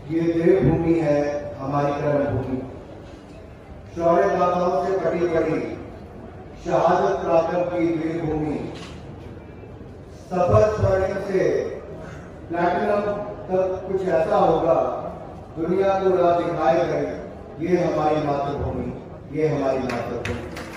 ये देवभूमि है हमारी कर्मभूमि। शौर्य गाथाओं से पटी पड़ी शहादत पराक्रम की वीरभूमि। सफल स्वर्णिम से प्लैटिनम तक कुछ ऐसा होगा, दुनिया को राह दिखाए गए। ये हमारी मातृभूमि, ये हमारी मातृभूमि।